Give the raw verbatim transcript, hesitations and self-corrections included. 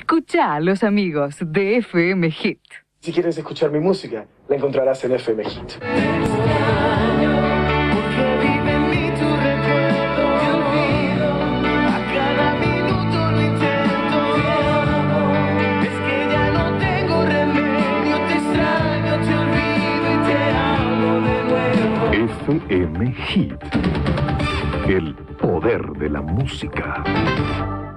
Escucha a los amigos de F M Hit. Si quieres escuchar mi música, la encontrarás en F M Hit. F M Hit, el poder de la música.